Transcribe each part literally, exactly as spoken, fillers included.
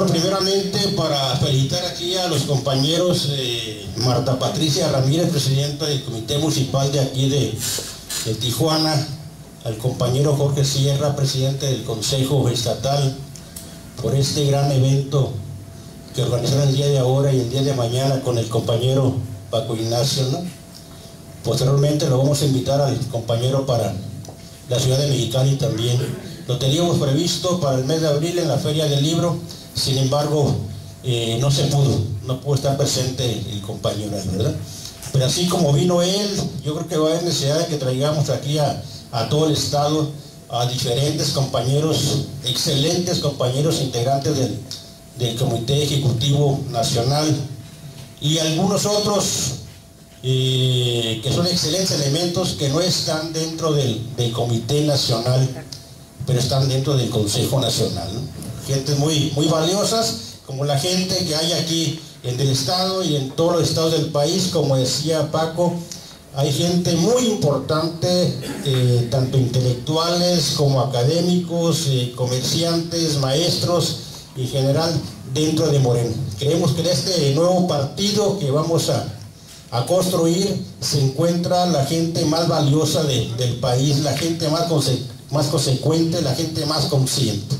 Bueno, primeramente para felicitar aquí a los compañeros eh, Marta Patricia Ramírez, presidenta del Comité Municipal de aquí de, de Tijuana, al compañero Jorge Sierra, presidente del Consejo Estatal, por este gran evento que organizaron el día de ahora y el día de mañana con el compañero Paco Ignacio, ¿no? Posteriormente lo vamos a invitar al compañero para la ciudad de Mexicali también. Lo teníamos previsto para el mes de abril en la Feria del Libro, sin embargo, eh, no se pudo, no pudo estar presente el compañero, ¿verdad? Pero así como vino él, yo creo que va a haber necesidad de que traigamos aquí a, a todo el estado, a diferentes compañeros, excelentes compañeros integrantes del, del Comité Ejecutivo Nacional y algunos otros eh, que son excelentes elementos que no están dentro del, del Comité Nacional, pero están dentro del Consejo Nacional, ¿no? Gente muy, muy valiosas, como la gente que hay aquí en el estado y en todos los estados del país. Como decía Paco, hay gente muy importante, eh, tanto intelectuales como académicos, eh, comerciantes, maestros en general dentro de Morena. Creemos que en este nuevo partido que vamos a, a construir se encuentra la gente más valiosa de, del país, la gente más, conse más consecuente, la gente más consciente.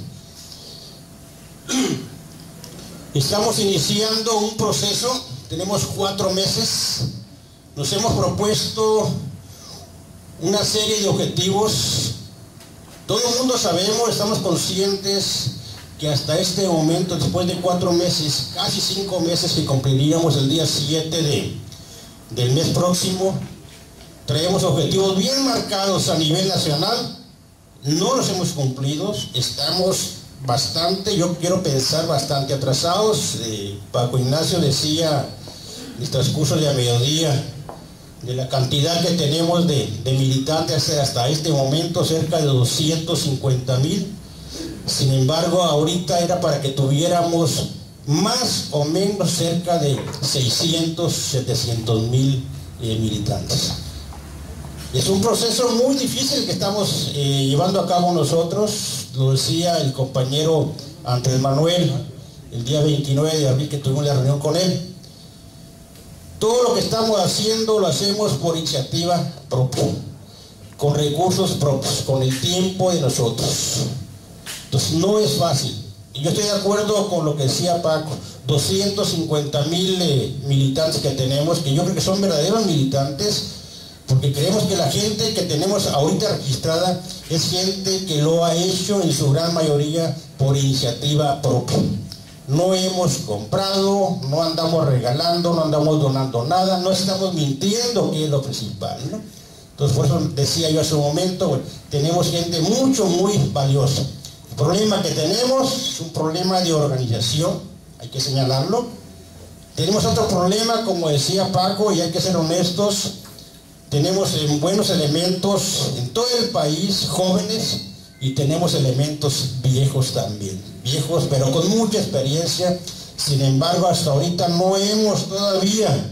Estamos iniciando un proceso, tenemos cuatro meses, nos hemos propuesto una serie de objetivos. Todo el mundo sabemos, estamos conscientes que hasta este momento, después de cuatro meses, casi cinco meses que cumpliríamos el día siete de, del mes próximo, traemos objetivos bien marcados a nivel nacional, no los hemos cumplido, estamos bastante, yo quiero pensar bastante atrasados. eh, Paco Ignacio decía en el transcurso de a mediodía de la cantidad que tenemos de, de militantes hasta este momento, cerca de doscientos cincuenta mil. Sin embargo, ahorita era para que tuviéramos más o menos cerca de seiscientos, setecientos mil eh, militantes. Es un proceso muy difícil que estamos eh, llevando a cabo nosotros. Lo decía el compañero Andrés Manuel el día veintinueve de abril que tuvimos la reunión con él. Todo lo que estamos haciendo lo hacemos por iniciativa propia, con recursos propios, con el tiempo de nosotros. Entonces no es fácil. Y yo estoy de acuerdo con lo que decía Paco, doscientos cincuenta mil eh, militantes que tenemos, que yo creo que son verdaderos militantes, porque creemos que la gente que tenemos ahorita registrada es gente que lo ha hecho en su gran mayoría por iniciativa propia. No hemos comprado, no andamos regalando, no andamos donando nada, no estamos mintiendo, que es lo principal, ¿no? Entonces, por eso decía yo hace un momento, bueno, tenemos gente mucho, muy valiosa. El problema que tenemos es un problema de organización, hay que señalarlo. Tenemos otro problema, como decía Paco, y hay que ser honestos. Tenemos buenos elementos en todo el país, jóvenes, y tenemos elementos viejos también, viejos pero con mucha experiencia. Sin embargo, hasta ahorita no hemos todavía,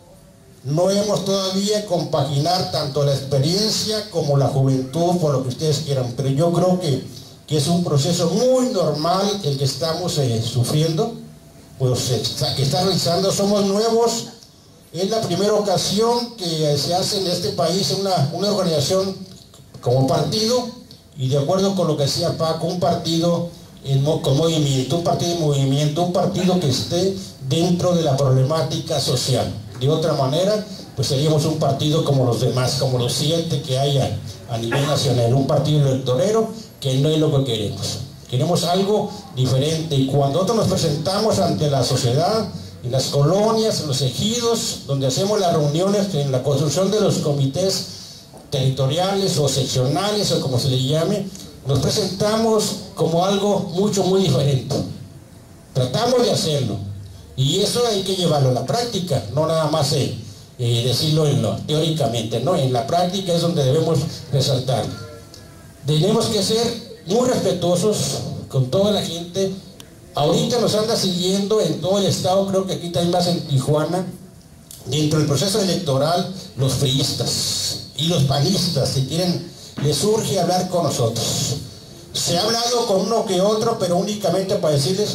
no hemos todavía compaginar tanto la experiencia como la juventud, por lo que ustedes quieran. Pero yo creo que, que es un proceso muy normal el que estamos eh, sufriendo, pues eh, que está realizando. Somos nuevos. Es la primera ocasión que se hace en este país una, una organización como partido, y de acuerdo con lo que decía Paco, un partido en, con movimiento, un partido en movimiento, un partido que esté dentro de la problemática social. De otra manera, pues seríamos un partido como los demás, como los siete que hay a, a nivel nacional, un partido electorero que no es lo que queremos. Queremos algo diferente, y cuando nosotros nos presentamos ante la sociedad, en las colonias, en los ejidos, donde hacemos las reuniones, en la construcción de los comités territoriales o seccionales o como se le llame, nos presentamos como algo mucho, muy diferente. Tratamos de hacerlo, y eso hay que llevarlo a la práctica, no nada más eh, eh, decirlo en lo, teóricamente, ¿no? En la práctica es donde debemos resaltar. Tenemos que ser muy respetuosos con toda la gente. Ahorita nos anda siguiendo en todo el estado, creo que aquí también más en Tijuana, dentro del proceso electoral, los priistas y los panistas, si quieren, les surge hablar con nosotros. Se ha hablado con uno que otro, pero únicamente para decirles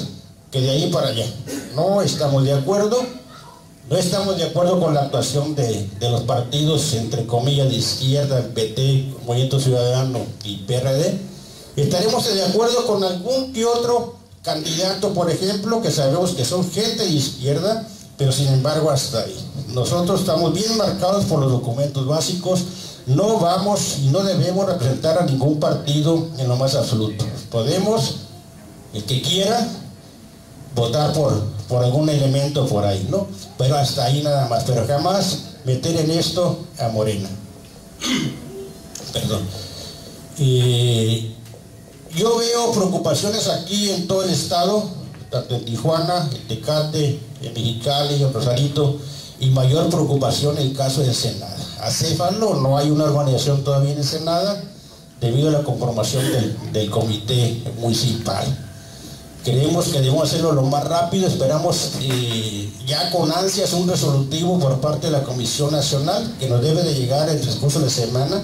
que de ahí para allá. No estamos de acuerdo, no estamos de acuerdo con la actuación de, de los partidos, entre comillas, de izquierda, el P T, Movimiento Ciudadano y P R D. Estaremos de acuerdo con algún que otro candidato, por ejemplo, que sabemos que son gente de izquierda, pero sin embargo hasta ahí. Nosotros estamos bien marcados por los documentos básicos, no vamos y no debemos representar a ningún partido en lo más absoluto. Podemos, el que quiera, votar por, por algún elemento por ahí, ¿no? Pero hasta ahí nada más, pero jamás meter en esto a Morena. Perdón. Eh, yo veo preocupaciones aquí en todo el estado, tanto en Tijuana, en Tecate, en Mexicali, en Rosarito, y mayor preocupación en el caso de Ensenada. Acéfalo, no hay una organización todavía en Ensenada debido a la conformación del, del comité municipal. Creemos que debemos hacerlo lo más rápido, esperamos eh, ya con ansias un resolutivo por parte de la Comisión Nacional que nos debe de llegar en el transcurso de semana.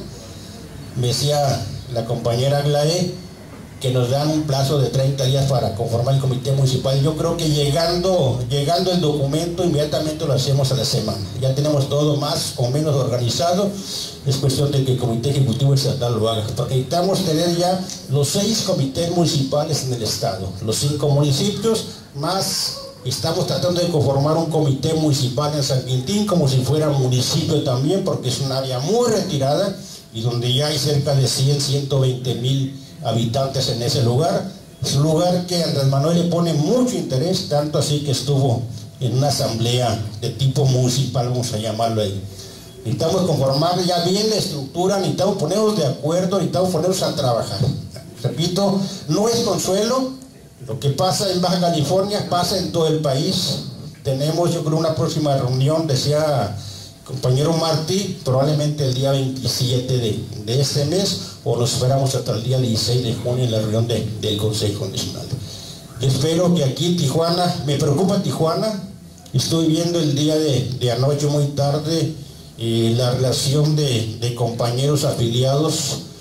Me decía la compañera Aglaé que nos dan un plazo de treinta días para conformar el comité municipal. Yo creo que llegando, llegando el documento inmediatamente lo hacemos a la semana. Ya tenemos todo más o menos organizado, es cuestión de que el comité ejecutivo estatal lo haga, porque necesitamos tener ya los seis comités municipales en el estado, los cinco municipios, más estamos tratando de conformar un comité municipal en San Quintín como si fuera municipio también, porque es un área muy retirada y donde ya hay cerca de cien, ciento veinte mil habitantes en ese lugar. Es un lugar que Andrés Manuel le pone mucho interés, tanto así que estuvo en una asamblea de tipo municipal, vamos a llamarlo ahí. Necesitamos conformar ya bien la estructura, necesitamos ponernos de acuerdo, necesitamos ponernos a trabajar. Repito, no es consuelo, lo que pasa en Baja California pasa en todo el país. Tenemos, yo creo, una próxima reunión, decía compañero Martí, probablemente el día veintisiete de, de este mes, o nos esperamos hasta el día dieciséis de junio en la reunión de, del Consejo Nacional. Espero que aquí en Tijuana, me preocupa Tijuana, estoy viendo el día de, de anoche muy tarde eh, la relación de, de compañeros afiliados.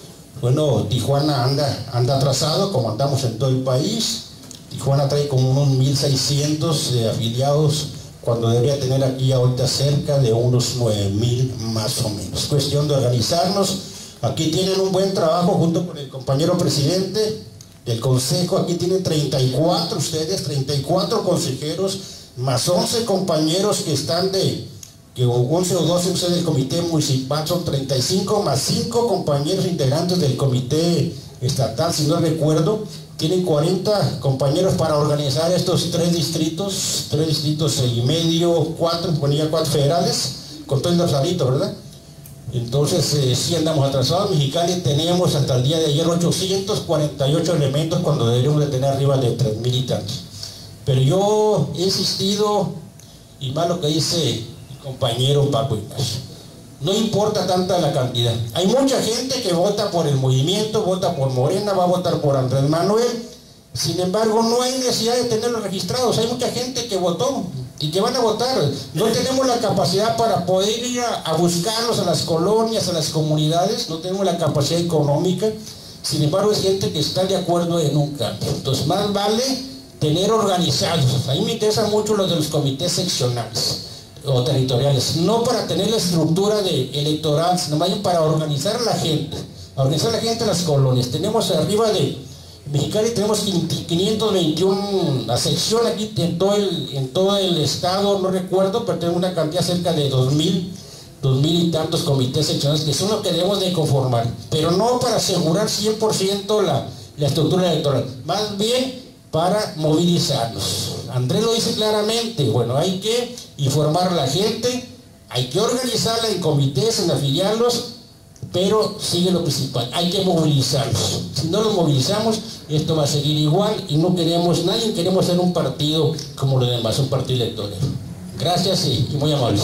Bueno, Tijuana anda, anda atrasado como andamos en todo el país. Tijuana trae como unos mil seiscientos de afiliados, cuando debería tener aquí ahorita cerca de unos nueve mil más o menos. Cuestión de organizarnos. Aquí tienen un buen trabajo junto con el compañero presidente del consejo. Aquí tienen treinta y cuatro ustedes, treinta y cuatro consejeros, más once compañeros que están de, que once o doce ustedes del comité municipal, son treinta y cinco, más cinco compañeros integrantes del comité estatal, si no recuerdo. Tienen cuarenta compañeros para organizar estos tres distritos, tres distritos y medio, cuatro, ponía cuatro federales, con todo el Rosarito, ¿verdad? Entonces, eh, sí andamos atrasados. En Mexicali teníamos hasta el día de ayer ochocientos cuarenta y ocho elementos cuando deberíamos de tener arriba de tres mil y tantos. Pero yo he insistido, y más lo que dice el compañero Paco Ignacio, no importa tanta la cantidad. Hay mucha gente que vota por el movimiento, vota por Morena, va a votar por Andrés Manuel. Sin embargo, no hay necesidad de tenerlos registrados. Hay mucha gente que votó y que van a votar. No tenemos la capacidad para poder ir a, a buscarlos a las colonias, a las comunidades. No tenemos la capacidad económica. Sin embargo, es gente que está de acuerdo en un cambio. Entonces, más vale tener organizados. A mí me interesan mucho los de los comités seccionales o territoriales, no para tener la estructura de electoral, sino más bien para organizar a la gente, organizar a la gente en las colonias. Tenemos arriba de Mexicali, tenemos quinientos veintiuno, la sección aquí en todo, el, en todo el estado, no recuerdo, pero tenemos una cantidad cerca de dos mil, dos mil y tantos comités seccionales, que son los que debemos de conformar, pero no para asegurar cien por ciento la, la estructura electoral, más bien para movilizarnos. Andrés lo dice claramente, bueno, hay que informar a la gente, hay que organizarla en comités, en afiliarlos, pero sigue lo principal, hay que movilizarlos. Si no los movilizamos, esto va a seguir igual y no queremos, nadie queremos ser un partido como los demás, un partido electoral. Gracias y, y muy amables.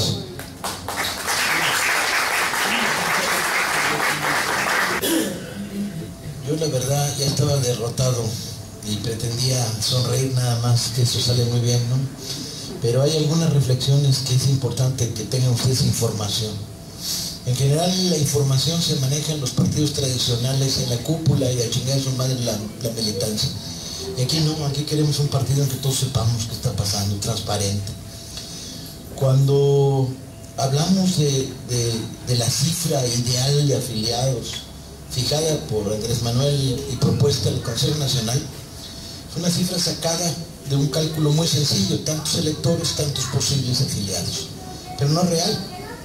Yo la verdad ya estaba derrotado y pretendía sonreír nada más, que eso sale muy bien, ¿no? Pero hay algunas reflexiones que es importante que tengan ustedes información. En general la información se maneja en los partidos tradicionales, en la cúpula y a chingar a su madre la, la militancia. Y aquí no, aquí queremos un partido en que todos sepamos qué está pasando, transparente. Cuando hablamos de, de, de la cifra ideal de afiliados fijada por Andrés Manuel y propuesta del Consejo Nacional, es una cifra sacada de un cálculo muy sencillo: tantos electores, tantos posibles afiliados, pero no real.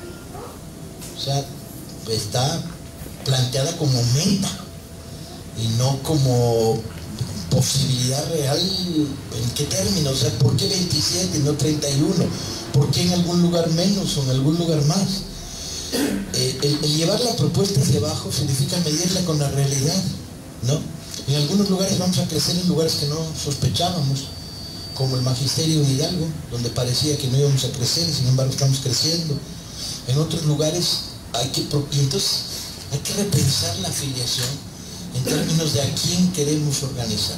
O sea, está planteada como meta y no como posibilidad real. ¿En qué términos? O sea, ¿por qué veintisiete y no treinta y uno? ¿Por qué en algún lugar menos o en algún lugar más? Eh, el, el llevar la propuesta hacia abajo significa medirla con la realidad, ¿no? En algunos lugares vamos a crecer en lugares que no sospechábamos, como el magisterio de Hidalgo, donde parecía que no íbamos a crecer y sin embargo estamos creciendo. En otros lugares hay que, y entonces hay que repensar la afiliación en términos de a quién queremos organizar.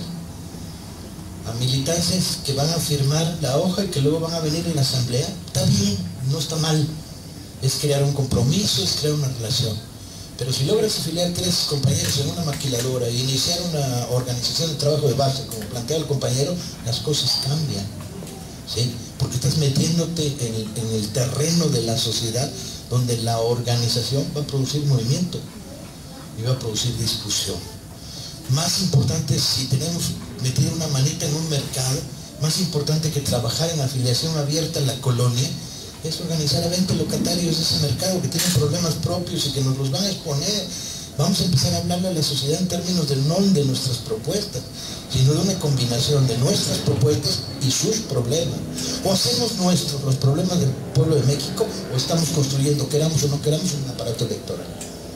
A militantes que van a firmar la hoja y que luego van a venir en la asamblea, está bien, no está mal. Es crear un compromiso, es crear una relación. Pero si logras afiliar tres compañeros en una maquiladora e iniciar una organización de trabajo de base, como plantea el compañero, las cosas cambian, ¿sí? Porque estás metiéndote en el, en el terreno de la sociedad, donde la organización va a producir movimiento y va a producir discusión. Más importante, si tenemos metido una manita en un mercado, más importante que trabajar en afiliación abierta en la colonia, es organizar eventos locatarios de ese mercado que tienen problemas propios y que nos los van a exponer. Vamos a empezar a hablarle a la sociedad en términos del no de nuestras propuestas, sino de una combinación de nuestras propuestas y sus problemas. O hacemos nuestros los problemas del pueblo de México, o estamos construyendo, queramos o no queramos, un aparato electoral.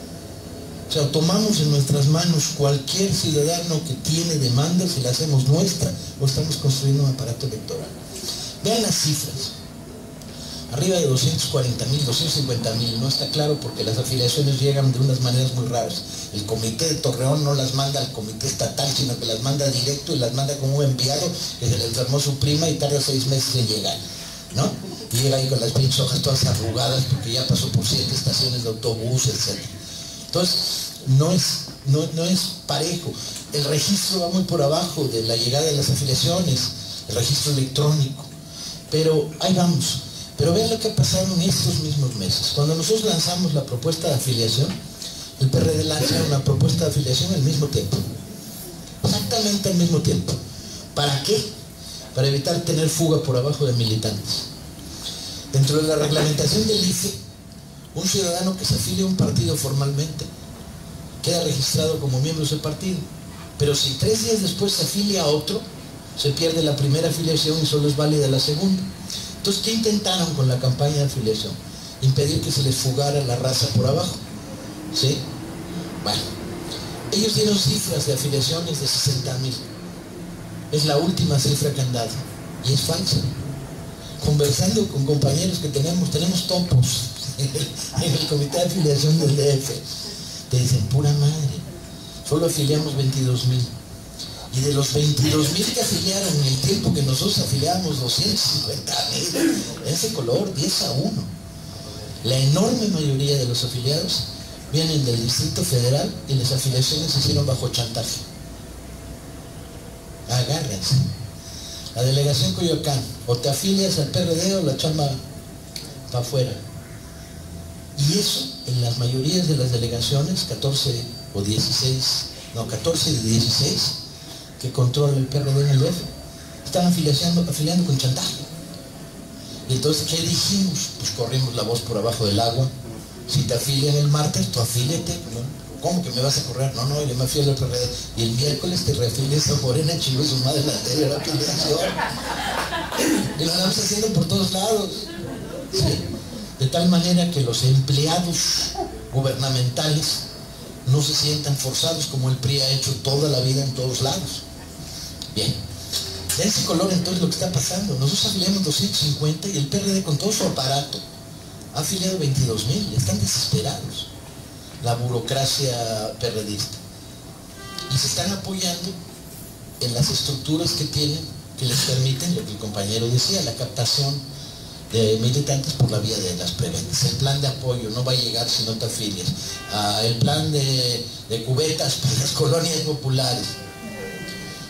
O sea, tomamos en nuestras manos cualquier ciudadano que tiene demandas y la hacemos nuestra, o estamos construyendo un aparato electoral. Vean las cifras. Arriba de doscientos cuarenta mil, doscientos cincuenta mil, no está claro porque las afiliaciones llegan de unas maneras muy raras. El comité de Torreón no las manda al comité estatal, sino que las manda directo y las manda como un enviado que se le enfermó su prima y tarda seis meses en llegar, ¿no? Y llega ahí con las pinches hojas todas arrugadas porque ya pasó por siete estaciones de autobús, etcétera. Entonces, no es, no, no es parejo. El registro va muy por abajo de la llegada de las afiliaciones, el registro electrónico. Pero ahí vamos. Pero vean lo que ha pasado en estos mismos meses. Cuando nosotros lanzamos la propuesta de afiliación, el P R D lanza una propuesta de afiliación al mismo tiempo. Exactamente al mismo tiempo. ¿Para qué? Para evitar tener fuga por abajo de militantes. Dentro de la reglamentación del I F E, un ciudadano que se afilia a un partido formalmente queda registrado como miembro de ese partido. Pero si tres días después se afilia a otro, se pierde la primera afiliación y solo es válida la segunda. Entonces, ¿qué intentaron con la campaña de afiliación? Impedir que se les fugara la raza por abajo, ¿sí? Bueno, ellos dieron cifras de afiliaciones de sesenta mil. Es la última cifra que han dado, y es falsa. Conversando con compañeros que tenemos, tenemos topos en el, en el comité de afiliación del D F, te dicen, pura madre, solo afiliamos veintidós mil. Y de los veintidós mil que afiliaron en el tiempo que nosotros afiliamos doscientos cincuenta mil, ese color diez a uno. La enorme mayoría de los afiliados vienen del Distrito Federal y las afiliaciones se hicieron bajo chantaje. Agárrense. La delegación Coyoacán, o te afilias al P R D o la chamba para afuera. Y eso en las mayorías de las delegaciones, catorce o dieciséis, no, catorce y dieciséis, que controla el P R D en el D F, están afiliando, afiliando con chantaje. Y entonces, ¿qué dijimos? Pues corrimos la voz por abajo del agua. Si te afilian el martes, tú afíliate, ¿no? ¿Cómo que me vas a correr? No, no, yo me afilio al P R D. Y el miércoles te reafilias a Morena, chivo su madre la anterior afiliación. Y lo andamos haciendo por todos lados. ¿Sí? De tal manera que los empleados gubernamentales no se sientan forzados como el P R I ha hecho toda la vida en todos lados. Bien, de ese color entonces lo que está pasando, nosotros afiliamos doscientos cincuenta y el P R D con todo su aparato ha afiliado veintidós mil, están desesperados, la burocracia perredista, y se están apoyando en las estructuras que tienen, que les permiten lo que el compañero decía, la captación de militantes por la vía de las preventas. El plan de apoyo no va a llegar si no te afilias. Ah, el plan de, de cubetas para las colonias populares.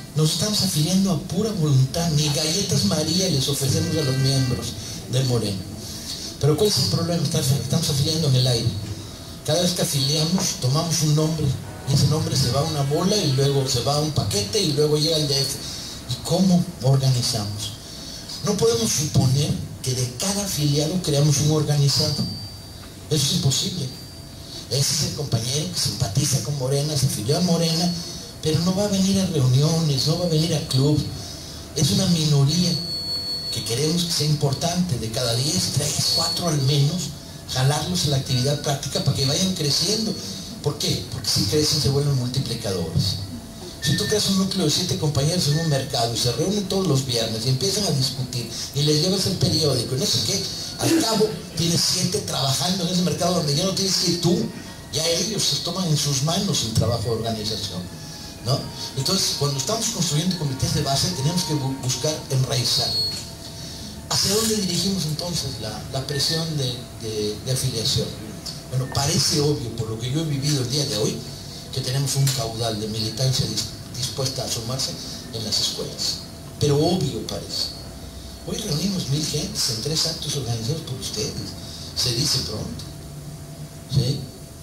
Nos estamos afiliando a pura voluntad, ni galletas María les ofrecemos a los miembros de Morena. Pero ¿cuál es el problema? Estamos afiliando en el aire. Cada vez que afiliamos, tomamos un nombre, y ese nombre se va a una bola, y luego se va a un paquete, y luego llega al D F. ¿Y cómo organizamos? No podemos suponer que de cada afiliado creamos un organizado. Eso es imposible. Ese es el compañero que simpatiza con Morena, se afilió a Morena, pero no va a venir a reuniones, no va a venir a clubs. Es una minoría que queremos que sea importante. De cada diez, tres, cuatro al menos, jalarlos a la actividad práctica para que vayan creciendo. ¿Por qué? Porque si crecen se vuelven multiplicadores. Si tú creas un núcleo de siete compañeros en un mercado y se reúnen todos los viernes y empiezan a discutir y les llevas el periódico y no sé qué, al cabo tienes siete trabajando en ese mercado donde ya no tienes que ir tú, ya ellos se toman en sus manos el trabajo de organización, ¿no? Entonces, cuando estamos construyendo comités de base, tenemos que bu buscar enraizar. ¿Hacia dónde dirigimos entonces la, la presión de, de, de afiliación? Bueno, parece obvio, por lo que yo he vivido el día de hoy, que tenemos un caudal de militancia dispuesta a sumarse en las escuelas. Pero obvio parece. Hoy reunimos mil gentes en tres actos organizados por ustedes. Se dice pronto. ¿Sí?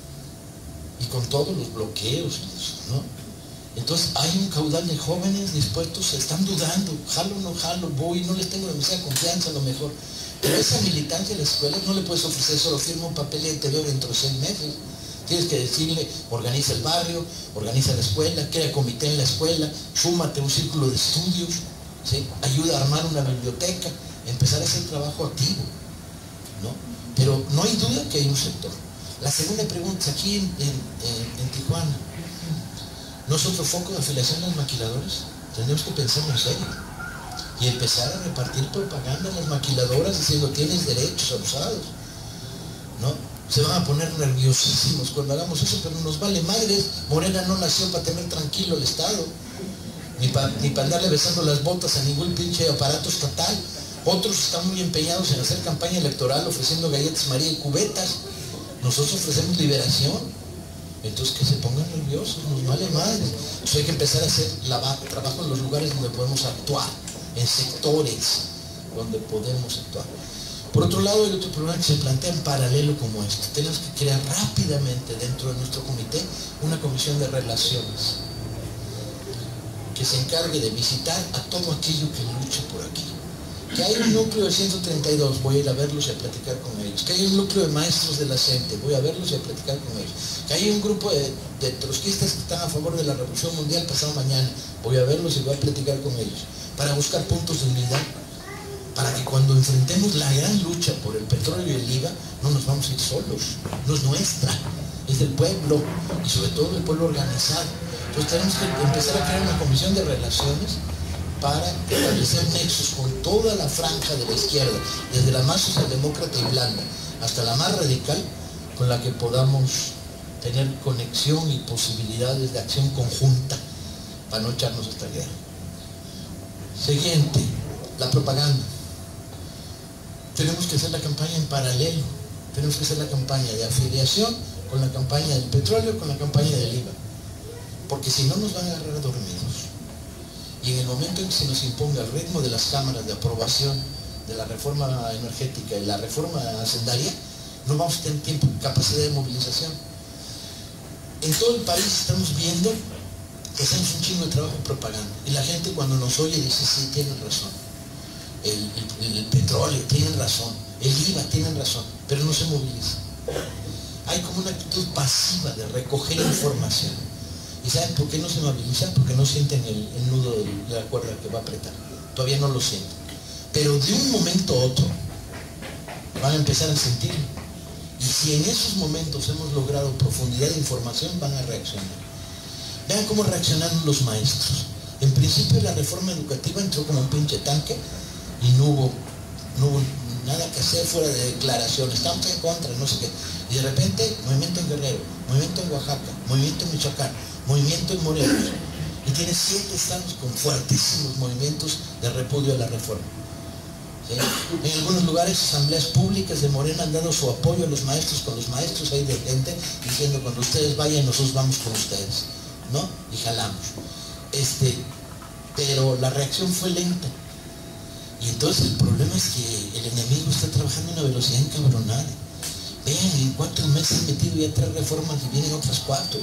Y con todos los bloqueos, ¿no? Entonces hay un caudal de jóvenes dispuestos, están dudando, jalo o no jalo, voy, no les tengo demasiada confianza a lo mejor. Pero esa militancia en las escuelas no le puedes ofrecer solo firma un papel y te veo dentro de seis meses. Tienes que decirle, organiza el barrio, organiza la escuela, crea comité en la escuela, súmate a un círculo de estudios, ¿sí? Ayuda a armar una biblioteca, empezar a hacer trabajo activo, ¿no? Pero no hay duda que hay un sector. La segunda pregunta es aquí en, en, en, en Tijuana. ¿No es otro foco de afiliación a los maquiladores? Tenemos que pensar en serio y empezar a repartir propaganda a las maquiladoras diciendo tienes derechos abusados, ¿no? Se van a poner nerviosísimos cuando hagamos eso, pero nos vale madres. Morena no nació para tener tranquilo el Estado, ni para ni pa andarle besando las botas a ningún pinche aparato estatal. Otros están muy empeñados en hacer campaña electoral ofreciendo galletas María y cubetas. Nosotros ofrecemos liberación. Entonces que se pongan nerviosos, nos vale madres. Entonces hay que empezar a hacer la, trabajo en los lugares donde podemos actuar, en sectores donde podemos actuar. Por otro lado, hay otro problema que se plantea en paralelo como este. Tenemos que crear rápidamente dentro de nuestro comité una comisión de relaciones que se encargue de visitar a todo aquello que luche por aquí. Que hay un núcleo de ciento treinta y dos, voy a ir a verlos y a platicar con ellos. Que hay un núcleo de maestros de la gente, voy a verlos y a platicar con ellos. Que hay un grupo de, de trotskistas que están a favor de la revolución mundial pasado mañana, voy a verlos y voy a platicar con ellos. Para buscar puntos de unidad, para que cuando enfrentemos la gran lucha por el petróleo y el I V A, no nos vamos a ir solos. No es nuestra, es del pueblo, y sobre todo del pueblo organizado. Entonces tenemos que empezar a crear una comisión de relaciones para establecer nexos con toda la franja de la izquierda, desde la más socialdemócrata y blanda hasta la más radical, con la que podamos tener conexión y posibilidades de acción conjunta para no echarnos esta guerra. Siguiente, la propaganda. Tenemos que hacer la campaña en paralelo, tenemos que hacer la campaña de afiliación con la campaña del petróleo, con la campaña del I V A, porque si no nos van a agarrar dormidos. Y en el momento en que se nos imponga el ritmo de las cámaras de aprobación de la reforma energética y la reforma hacendaria, no vamos a tener tiempo, capacidad de movilización. En todo el país estamos viendo que hacemos un chingo de trabajo en propaganda, y la gente cuando nos oye dice, sí, tienen razón. El, el, el petróleo, tienen razón, el I V A, tienen razón, pero no se moviliza. Hay como una actitud pasiva de recoger información. ¿Y saben por qué no se movilizan? Porque no sienten el, el nudo de la cuerda que va a apretar. Todavía no lo sienten. Pero de un momento a otro van a empezar a sentirlo. Y si en esos momentos hemos logrado profundidad de información, van a reaccionar. Vean cómo reaccionaron los maestros. En principio la reforma educativa entró como un pinche tanque y no hubo, no hubo nada que hacer fuera de declaraciones, estamos en contra, no sé qué. Y de repente, movimiento en Guerrero, movimiento en Oaxaca, movimiento en Michoacán, movimiento en Morelos. Y tiene siete estados con fuertísimos movimientos de repudio a la reforma. ¿Sí? En algunos lugares, asambleas públicas de Morena han dado su apoyo a los maestros, con los maestros ahí de gente, diciendo cuando ustedes vayan, nosotros vamos con ustedes, ¿no? Y jalamos. Este, pero la reacción fue lenta. Y entonces el problema es que el enemigo está trabajando a una velocidad encabronada. Vean, en cuatro meses han metido ya tres reformas y vienen otras cuatro.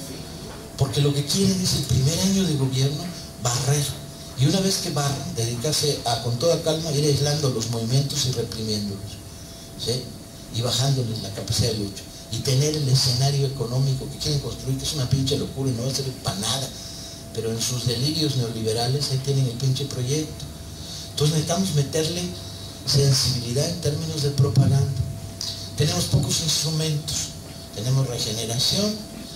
Porque lo que quieren es el primer año de gobierno barrer. Y una vez que barran, dedicarse a con toda calma ir aislando los movimientos y reprimiéndolos, ¿sí? Y bajándoles la capacidad de lucha. Y tener el escenario económico que quieren construir, que es una pinche locura y no va a servir para nada. Pero en sus delirios neoliberales ahí tienen el pinche proyecto. Entonces necesitamos meterle sensibilidad en términos de propaganda. Tenemos pocos instrumentos, tenemos regeneración,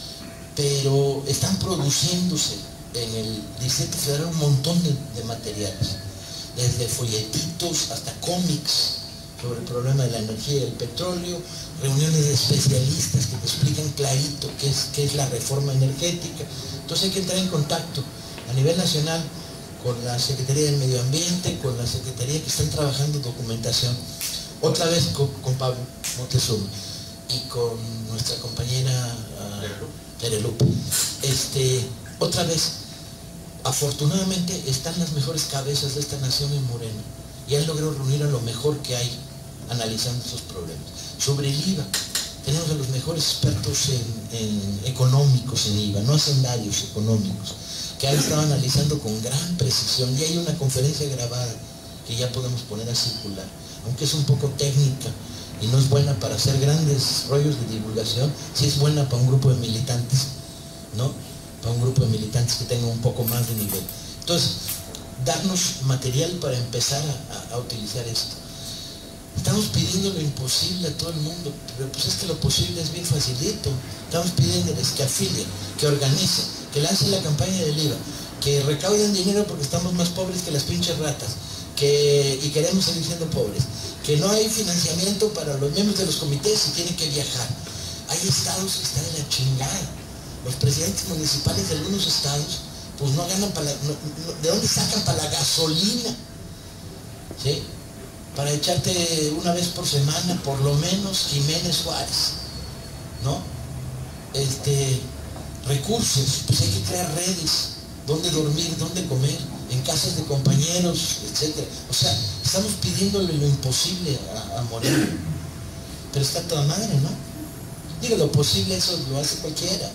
pero están produciéndose en el Distrito Federal un montón de, de materiales, desde folletitos hasta cómics sobre el problema de la energía y el petróleo, reuniones de especialistas que te explican clarito qué es, qué es la reforma energética. Entonces hay que entrar en contacto a nivel nacional con la Secretaría del Medio Ambiente, con la Secretaría que están trabajando documentación, otra vez con, con Pablo Montezuma y con nuestra compañera uh, Terelupe. Este, otra vez, afortunadamente están las mejores cabezas de esta nación en Morena y han logrado reunir a lo mejor que hay analizando esos problemas. Sobre el I V A, tenemos a los mejores expertos en, en económicos en I V A, no hacendarios económicos, que han estado analizando con gran precisión, y hay una conferencia grabada que ya podemos poner a circular, aunque es un poco técnica y no es buena para hacer grandes rollos de divulgación, sí es buena para un grupo de militantes, ¿no? Para un grupo de militantes que tengan un poco más de nivel. Entonces, darnos material para empezar a, a, a utilizar esto. Estamos pidiendo lo imposible a todo el mundo, pero pues es que lo posible es bien facilito. Estamos pidiéndoles que afilien, que organicen, que lancen la campaña del I V A, que recauden dinero porque estamos más pobres que las pinches ratas, que, y queremos seguir siendo pobres, que no hay financiamiento para los miembros de los comités y tienen que viajar. Hay estados que están en la chingada. Los presidentes municipales de algunos estados pues no ganan para la, no, no, ¿de dónde sacan para la gasolina? ¿Sí? Para echarte una vez por semana, por lo menos, Jiménez Juárez, ¿no? Este, recursos, pues hay que crear redes, dónde dormir, dónde comer, en casas de compañeros, etcétera. O sea, estamos pidiéndole lo imposible a, a Moreno, pero está toda madre, ¿no? Digo, lo posible eso lo hace cualquiera.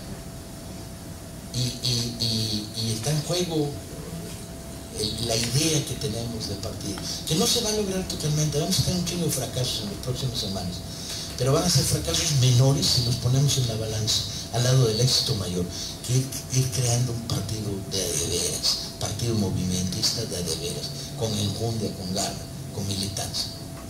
Y, y, y, y está en juego el, la idea que tenemos de partido, que no se va a lograr totalmente. Vamos a tener un chingo de fracasos en las próximas semanas, pero van a ser fracasos menores si los ponemos en la balanza al lado del éxito mayor, que ir, ir creando un partido de a de veras, partido movimentista de a de veras, con enjundia, con garra, con militancia.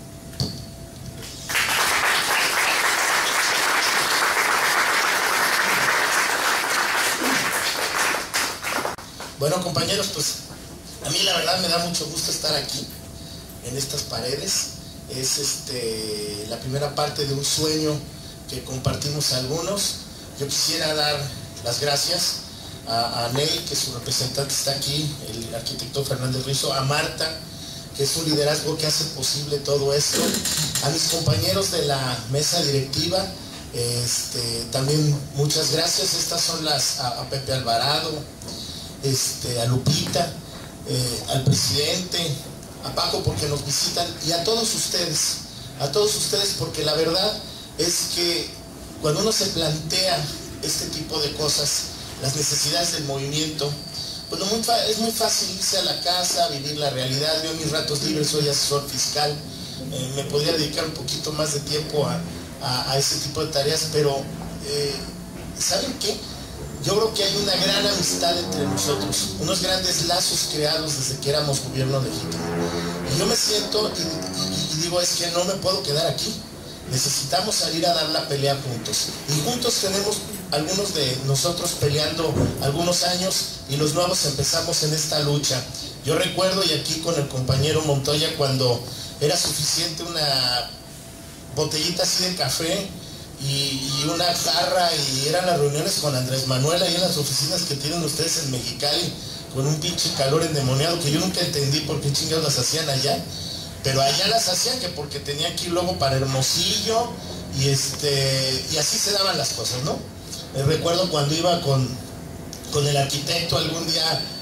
Bueno, compañeros, pues a mí la verdad me da mucho gusto estar aquí en estas paredes. Es este, la primera parte de un sueño que compartimos algunos. Yo quisiera dar las gracias a, a Ney, que su representante está aquí, el arquitecto Fernández Rizo, a Marta, que es su liderazgo que hace posible todo esto, a mis compañeros de la mesa directiva, este, también muchas gracias. Estas son las, a, a Pepe Alvarado, Este, a Lupita, eh, al presidente, a Paco porque nos visitan, y a todos ustedes, a todos ustedes porque la verdad es que cuando uno se plantea este tipo de cosas, las necesidades del movimiento, pues lo muy es muy fácil irse a la casa, vivir la realidad. Yo en mis ratos libres soy asesor fiscal, eh, me podría dedicar un poquito más de tiempo a, a, a ese tipo de tareas, pero eh, ¿saben qué? Yo creo que hay una gran amistad entre nosotros, unos grandes lazos creados desde que éramos gobierno legítimo. Y yo me siento y, y, y digo, es que no me puedo quedar aquí. Necesitamos salir a dar la pelea juntos. Y juntos tenemos algunos de nosotros peleando algunos años y los nuevos empezamos en esta lucha. Yo recuerdo, y aquí con el compañero Montoya, cuando era suficiente una botellita así de café Y, y una jarra, y eran las reuniones con Andrés Manuel ahí en las oficinas que tienen ustedes en Mexicali, con un pinche calor endemoniado que yo nunca entendí por qué chingados las hacían allá, pero allá las hacían que porque tenía que ir luego para Hermosillo, y este y así se daban las cosas, ¿no? Me recuerdo cuando iba con, con el arquitecto algún día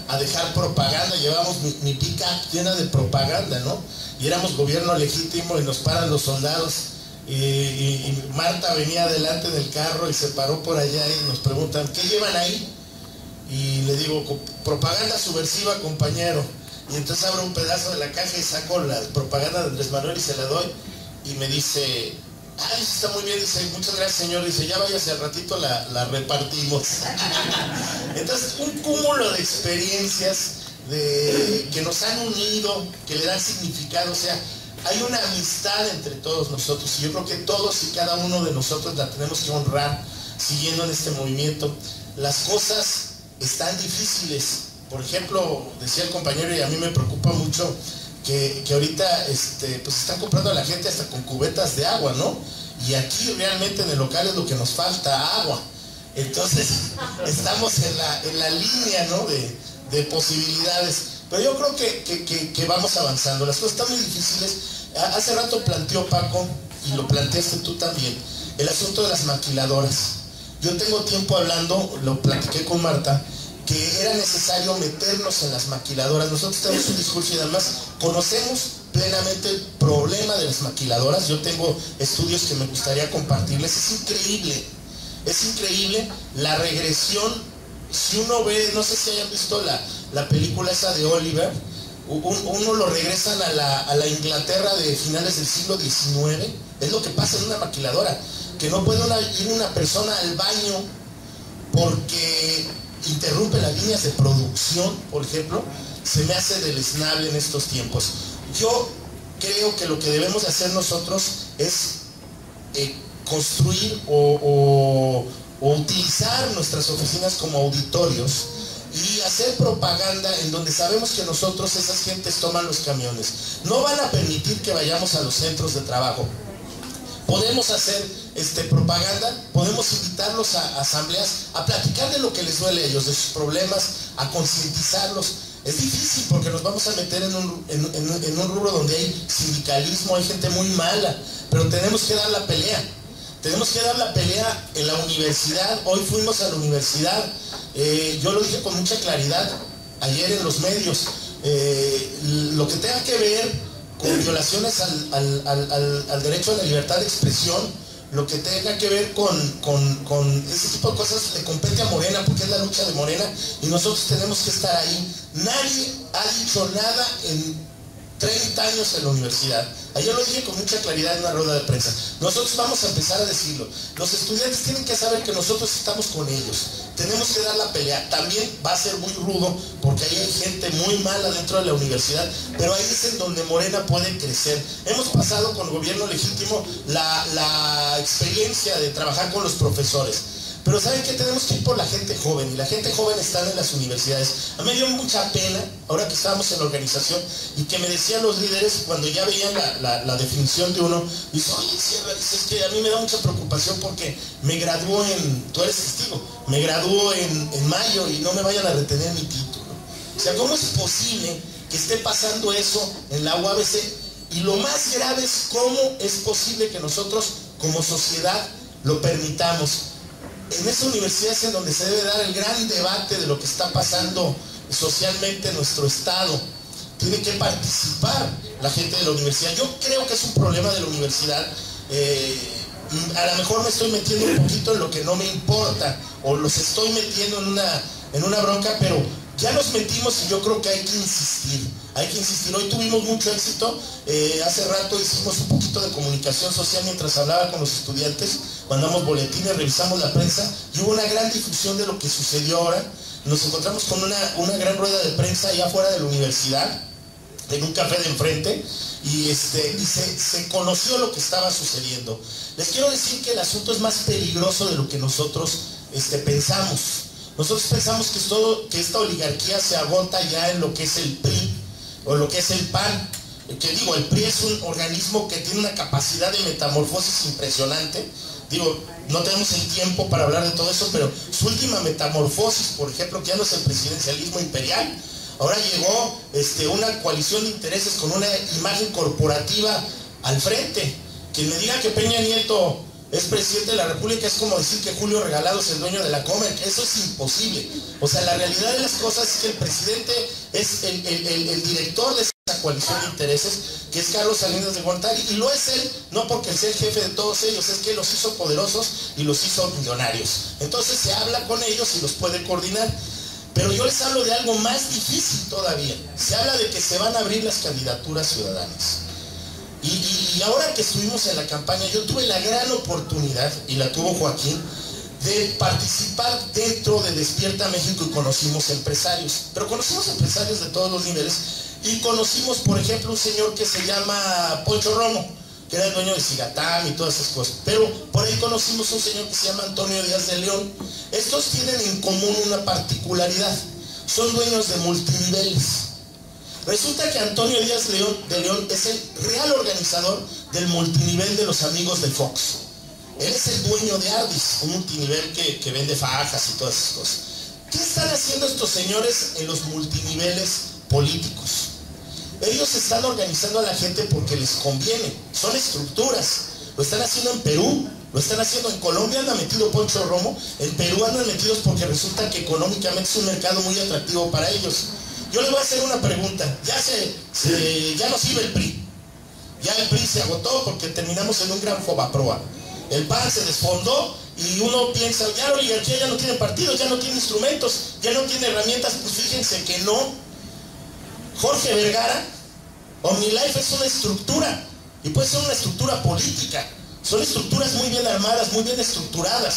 a dejar propaganda. Llevamos mi, mi pica llena de propaganda, ¿no? Y éramos gobierno legítimo y nos paran los soldados. Y, y, y Marta venía adelante del carro y se paró por allá y nos preguntan, ¿qué llevan ahí? Y le digo, propaganda subversiva, compañero. Y entonces abro un pedazo de la caja y saco la propaganda de Andrés Manuel y se la doy. Y me dice, ay, está muy bien. Dice, muchas gracias, señor. Dice, ya váyase, al ratito la, la repartimos. Entonces, un cúmulo de experiencias de, que nos han unido, que le dan significado. O sea, hay una amistad entre todos nosotros. Y yo creo que todos y cada uno de nosotros la tenemos que honrar siguiendo en este movimiento. Las cosas están difíciles. Por ejemplo, decía el compañero, y a mí me preocupa mucho, que, que ahorita este, pues están comprando a la gente hasta con cubetas de agua, ¿no? Y aquí realmente en el local es lo que nos falta, agua. Entonces, estamos en la, en la línea, ¿no? de, de posibilidades. Pero yo creo que, que, que, que vamos avanzando. Las cosas están muy difíciles. Hace rato planteó Paco, y lo planteaste tú también, el asunto de las maquiladoras. Yo tengo tiempo hablando, lo platiqué con Marta, que era necesario meternos en las maquiladoras. Nosotros tenemos un discurso y además conocemos plenamente el problema de las maquiladoras. Yo tengo estudios que me gustaría compartirles. Es increíble, es increíble la regresión. Si uno ve, no sé si hayan visto la, la película esa de Oliver, un, uno lo regresan a la, a la Inglaterra de finales del siglo diecinueve. Es lo que pasa en una maquiladora, que no puede una, ir una persona al baño porque interrumpe las líneas de producción, por ejemplo. Se me hace deleznable en estos tiempos. Yo creo que lo que debemos de hacer nosotros es eh, construir o, o, o utilizar nuestras oficinas como auditorios y hacer propaganda en donde sabemos que nosotros, esas gentes, toman los camiones. No van a permitir que vayamos a los centros de trabajo. Podemos hacer este, propaganda, podemos invitarlos a, a asambleas, a platicar de lo que les duele a ellos, de sus problemas, a concientizarlos. Es difícil porque nos vamos a meter en un, en, en, en un rubro donde hay sindicalismo, hay gente muy mala, pero tenemos que dar la pelea. Tenemos que dar la pelea en la universidad. Hoy fuimos a la universidad, eh, yo lo dije con mucha claridad ayer en los medios, eh, lo que tenga que ver con violaciones al, al, al, al, al derecho a la libertad de expresión, lo que tenga que ver con, con, con ese tipo de cosas le compete a Morena, porque es la lucha de Morena y nosotros tenemos que estar ahí. Nadie ha dicho nada en treinta años en la universidad. Ayer lo dije con mucha claridad en una rueda de prensa. Nosotros vamos a empezar a decirlo. Los estudiantes tienen que saber que nosotros estamos con ellos. Tenemos que dar la pelea. También va a ser muy rudo porque ahí hay gente muy mala dentro de la universidad, pero ahí es en donde Morena puede crecer. Hemos pasado con el gobierno legítimo la, la experiencia de trabajar con los profesores. Pero ¿saben qué? Tenemos que ir por la gente joven, y la gente joven está en las universidades. A mí me dio mucha pena, ahora que estábamos en la organización, y que me decían los líderes, cuando ya veían la, la, la definición de uno, dice, oye, Sierra, es que a mí me da mucha preocupación porque me graduó en, tú eres testigo, me graduó en, en mayo y no me vayan a retener mi título. O sea, ¿cómo es posible que esté pasando eso en la U A B C? Y lo más grave es cómo es posible que nosotros, como sociedad, lo permitamos. En esa universidad es en donde se debe dar el gran debate de lo que está pasando socialmente en nuestro estado. Tiene que participar la gente de la universidad. Yo creo que es un problema de la universidad. Eh, a lo mejor me estoy metiendo un poquito en lo que no me importa, o los estoy metiendo en una, en una bronca, pero ya nos metimos y yo creo que hay que insistir. Hay que insistir. Hoy tuvimos mucho éxito. Eh, hace rato hicimos un poquito de comunicación social mientras hablaba con los estudiantes. Mandamos boletines, revisamos la prensa y hubo una gran difusión de lo que sucedió ahora. Nos encontramos con una, una gran rueda de prensa allá afuera de la universidad, en un café de enfrente, y, este, y se, se conoció lo que estaba sucediendo. Les quiero decir que el asunto es más peligroso de lo que nosotros este, pensamos. Nosotros pensamos que, todo, que esta oligarquía se agota ya en lo que es el P R I o lo que es el P A N. Que digo, el P R I es un organismo que tiene una capacidad de metamorfosis impresionante. Digo, no tenemos el tiempo para hablar de todo eso, pero su última metamorfosis, por ejemplo, que ya no es el presidencialismo imperial, ahora llegó este, una coalición de intereses con una imagen corporativa al frente. Quien me diga que Peña Nieto es presidente de la República, es como decir que Julio Regalado es el dueño de la Comer. Eso es imposible. O sea, la realidad de las cosas es que el presidente es el, el, el, el director de esa coalición de intereses, que es Carlos Salinas de Gortari, y lo es él, no porque él sea el jefe de todos ellos, es que los hizo poderosos y los hizo millonarios. Entonces se habla con ellos y los puede coordinar. Pero yo les hablo de algo más difícil todavía. Se habla de que se van a abrir las candidaturas ciudadanas. Y, y, y ahora que estuvimos en la campaña, yo tuve la gran oportunidad, y la tuvo Joaquín, de participar dentro de Despierta México, y conocimos empresarios. Pero conocimos empresarios de todos los niveles, y conocimos, por ejemplo, un señor que se llama Poncho Romo, que era el dueño de Cigatán y todas esas cosas. Pero por ahí conocimos un señor que se llama Antonio Díaz de León. Estos tienen en común una particularidad: son dueños de multiniveles. Resulta que Antonio Díaz León, de León es el real organizador del multinivel de los amigos del Fox. Él es el dueño de Ardis, un multinivel que, que vende fajas y todas esas cosas. ¿Qué están haciendo estos señores en los multiniveles políticos? Ellos están organizando a la gente porque les conviene. Son estructuras. Lo están haciendo en Perú, lo están haciendo en Colombia, anda metido Poncho Romo. En Perú andan metidos porque resulta que económicamente es un mercado muy atractivo para ellos. Yo les voy a hacer una pregunta. Ya se, se ya no sirve el P R I. Ya el P R I se agotó porque terminamos en un gran fobaproa. El P A N se desfondó y uno piensa, ya la oligarquía ya no tiene partidos, ya no tiene instrumentos, ya no tiene herramientas. Pues fíjense que no. Jorge Vergara, OmniLife es una estructura, y puede ser una estructura política. Son estructuras muy bien armadas, muy bien estructuradas,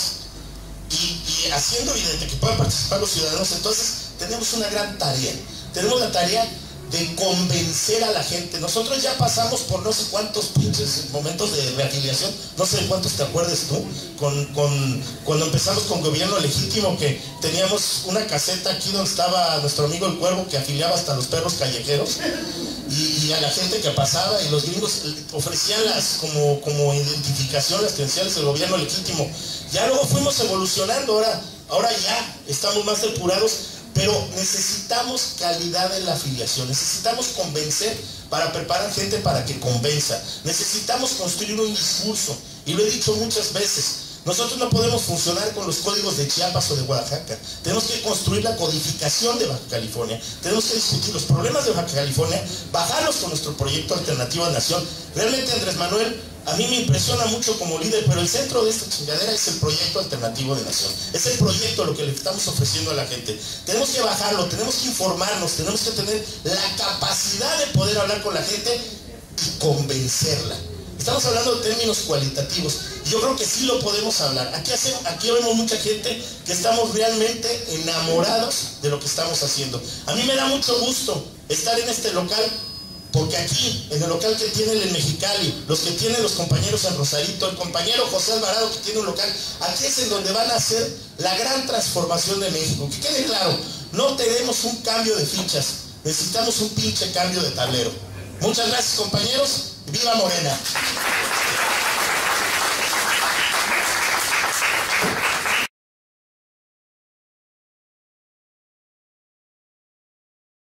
y, y haciendo evidente que puedan participar los ciudadanos. Entonces tenemos una gran tarea. Tenemos la tarea de convencer a la gente. Nosotros ya pasamos por no sé cuántos pinches momentos de reafiliación, no sé cuántos te acuerdes tú, con, con, cuando empezamos con Gobierno Legítimo, que teníamos una caseta aquí donde estaba nuestro amigo el Cuervo, que afiliaba hasta los perros callejeros, y, y a la gente que pasaba, y los gringos ofrecían las como, como identificación, las credenciales del Gobierno Legítimo. Ya luego fuimos evolucionando, ahora, ahora ya estamos más depurados. Pero necesitamos calidad en la afiliación, necesitamos convencer para preparar gente para que convenza, necesitamos construir un discurso, y lo he dicho muchas veces, nosotros no podemos funcionar con los códigos de Chiapas o de Oaxaca, tenemos que construir la codificación de Baja California, tenemos que discutir los problemas de Baja California, bajarlos con nuestro proyecto alternativo a Nación. Realmente Andrés Manuel a mí me impresiona mucho como líder, pero el centro de esta chingadera es el proyecto alternativo de Nación. Es el proyecto, lo que le estamos ofreciendo a la gente. Tenemos que bajarlo, tenemos que informarnos, tenemos que tener la capacidad de poder hablar con la gente y convencerla. Estamos hablando de términos cualitativos, y yo creo que sí lo podemos hablar. Aquí, hacemos, aquí vemos mucha gente que estamos realmente enamorados de lo que estamos haciendo. A mí me da mucho gusto estar en este local, porque aquí, en el local que tiene el Mexicali, los que tienen los compañeros en Rosarito, el compañero José Alvarado que tiene un local, aquí es en donde van a hacer la gran transformación de México. Que quede claro, no tenemos un cambio de fichas, necesitamos un pinche cambio de tablero. Muchas gracias, compañeros, ¡viva Morena!